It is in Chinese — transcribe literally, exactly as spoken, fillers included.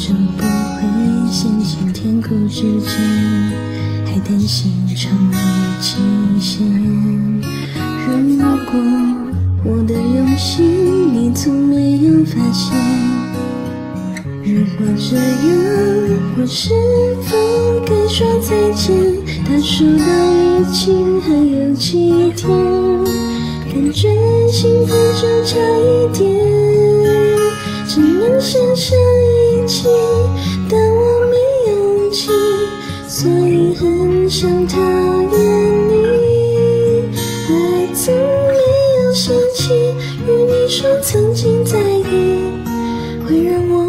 就不会陷进甜苦之间，还担心长夜期限。如果我的用心你从没有发现，如果这样，我是否该说再见？他说到疫情还有几天，感觉幸福就差一点，只能想象一起，但我没勇气，所以很想讨厌你。爱总没有生气，与你说曾经在意，会让我